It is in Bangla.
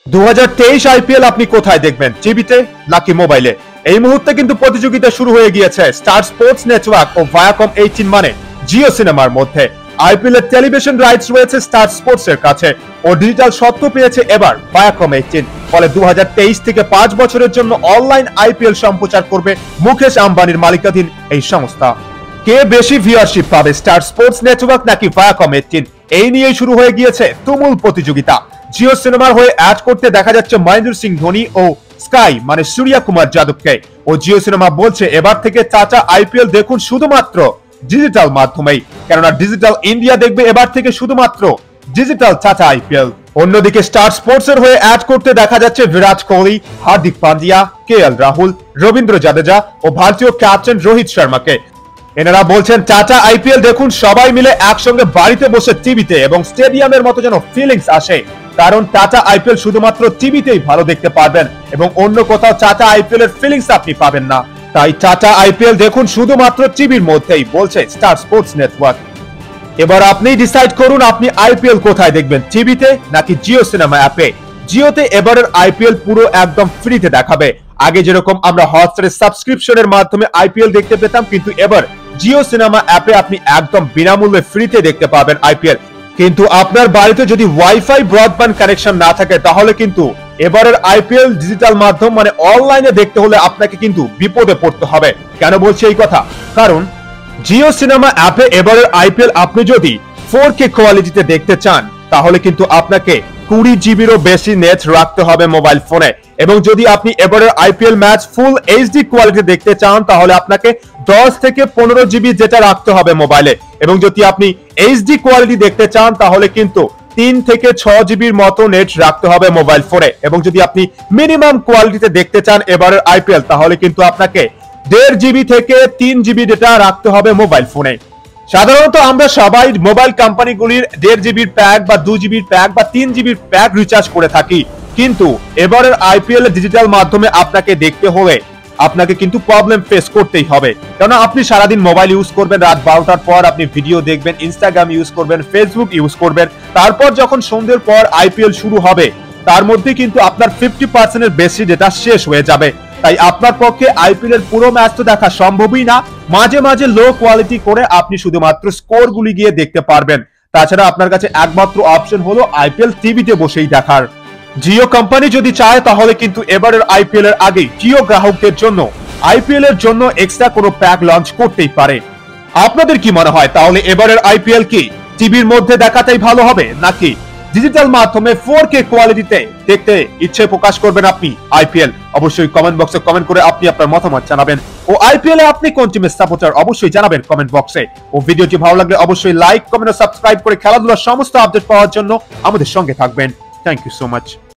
2023 আইপিএল আপনি কোথায় দেখবেন, টিভিতে নাকি মোবাইলে? এই মুহূর্তে কিন্তু প্রতিযোগিতা শুরু হয়ে গিয়েছে স্টার স্পোর্টস নেটওয়ার্ক ও ভায়াকম 18 মানে জিও সিনেমার মধ্যে। আইপিএল এর টেলিভিশন রাইটস রয়েছে স্টার স্পোর্টস এর কাছে ও ডিজিটাল সত্ত্ব পেয়েছে এবার ভায়াকম 18। ফলে 2023 থেকে 5 বছরের জন্য অনলাইন আইপিএল সম্প্রচার করবে মুকেশ আম্বানির মালিকাধীন এই সংস্থা। কে বেশি ভিউয়ারশিপ পাবে, স্টার স্পোর্টস নেটওয়ার্ক নাকি ভায়াকম 18? এই নিয়েই শুরু হয়ে গিয়েছে তুমুল প্রতিযোগিতা। জিও সিনেমার হয়ে অ্যাড করতে দেখা যাচ্ছে মহেন্দ্র সিং ধোনি ও স্কাই মানে সূর্য কুমার যাদবকে। ও জিও সিনেমা বলছে এবার থেকে চাচা আইপিএল দেখুন শুধুমাত্র ডিজিটাল মাধ্যমেই, কেননা ডিজিটাল ইন্ডিয়া দেখবে এবার থেকে শুধুমাত্র ডিজিটাল চাচা আইপিএল। অন্যদিকে স্টার স্পোর্টস এর হয়ে অ্যাড করতে দেখা যাচ্ছে বিরাট কোহলি, হার্দিক পান্ডিয়া, কেএল রাহুল, রবীন্দ্র জাদেজা ও ভারতীয় ক্যাপ্টেন রোহিত শর্মাকে। এনারা বলছেন চাচা আইপিএল দেখুন সবাই মিলে একসঙ্গে বাড়িতে বসে টিভিতে এবং স্টেডিয়ামের মতো যেন ফিলিংস আসে, কারণ টাটা আইপিএল শুধুমাত্র টিভিতেই ভালো দেখতে পারবেন এবং অন্য কোথাও টাটা আইপিএল এর ফিলিংস আপনি পাবেন না। তাই টাটা আইপিএল দেখুন শুধুমাত্র টিভির মধ্যেই, বলছে স্টার স্পোর্টস নেটওয়ার্ক। এবার আপনি ডিসাইড করুন আপনি আইপিএল কোথায় দেখবেন, টিভিতে নাকি জিও সিনেমা অ্যাপে। জিওতে এবারের আইপিএল পুরো একদম ফ্রিতে দেখাবে। আগে যেরকম আমরা হটস্টারের সাবস্ক্রিপশনের মাধ্যমে আইপিএল দেখতে পেতাম, কিন্তু এবার জিও সিনেমা অ্যাপে আপনি একদম বিনামূল্যে ফ্রিতে দেখতে পাবেন আইপিএল। কিন্তু আপনার বাড়িতে যদি ওয়াইফাই ব্রডব্যান্ড কানেকশন না থাকে তাহলে কিন্তু এবারের আইপিএল ডিজিটাল মাধ্যম মানে অনলাইনে দেখতে হলে আপনাকে কিন্তু বিপদে পড়তে হবে। কেন বলছি এই কথা? কারণ জিও সিনেমা অ্যাপে এবারের আইপিএল আপনি যদি 4K কোয়ালিটিতে দেখতে চান তাহলে কিন্তু আপনাকে 20 জিবিরও বেশি নেট রাখতে হবে মোবাইল ফোনে, এবং যদি আপনি এবারের IPL match full HD quality দেখতে চান তাহলে আপনাকে 10 থেকে 15 জিবি যেটা রাখতে হবে মোবাইলে, এবং যদি আপনি এইচডি কোয়ালিটি দেখতে চান তাহলে কিন্তু 3 থেকে 6 জিবির মতো নেট রাখতে হবে মোবাইল ফোনে, এবং যদি আপনি মিনিমাম কোয়ালিটিতে দেখতে চান এবারের আইপিএল তাহলে কিন্তু আপনাকে 1.5 জিবি থেকে 3 জিবি ডেটা রাখতে হবে মোবাইল ফোনে। সাধারণত আমরা সবাই মোবাইল কোম্পানিগুলির 1.5 জিবির প্যাক বা 2 জিবির প্যাক বা 3 জিবির প্যাক রিচার্জ করে থাকি, কিন্তু এবারের আইপিএল ডিজিটাল মাধ্যমে আপনাকে দেখতে হলে আপনাকে কিন্তু প্রবলেম ফেস করতেই হবে। কারণ আপনি সারাদিন মোবাইল ইউজ করবেন, রাত 12টার পর আপনি ভিডিও দেখবেন, ইনস্টাগ্রাম ইউজ করবেন, ফেসবুক ইউজ করবেন, তারপর যখন সন্ধ্যের পর আইপিএল শুরু হবে তার মধ্যে কিন্তু আপনার 50% এর বেশি ডেটা শেষ হয়ে যাবে। তাই আপনার পক্ষে আইপিএল এর পুরো ম্যাচ তো দেখা সম্ভবই না। মাঝে মাঝে লো কোয়ালিটি করে আপনি শুধুমাত্র স্কোর গুলি গিয়ে দেখতে পারবেন। তাছাড়া আপনার কাছে একমাত্র অপশন হলো আইপিএল টিভিতে বসেই দেখার। জিও কোম্পানি যদি চায় তাহলে কিন্তু এবারের আইপিএল এর আগে জিও গ্রাহকদের জন্য আইপিএল এর জন্য এক্সট্রা কোনো প্যাক লঞ্চ করতেই পারে। আপনাদের কি মনে হয় তাহলে এবারের আইপিএল কি টিভির মধ্যে দেখাতেই ভালো হবে নাকি ডিজিটাল মাধ্যমে 4K কোয়ালিটিতে দেখতে ইচ্ছে প্রকাশ করবেন আপনি আইপিএল? অবশ্যই কমেন্ট বক্সে কমেন্ট করে আপনি আপনার মতামত জানাবেন। ও আইপিএল এ আপনি কোন টিমের সাপোর্টার অবশ্যই জানাবেন কমেন্ট বক্সে। ও ভিডিওটি ভালো লাগলে অবশ্যই লাইক, কমেন্ট ও সাবস্ক্রাইব করে খেলাধুলার সমস্ত আপডেট পাওয়ার জন্য আমাদের সঙ্গে থাকবেন। Thank you so much.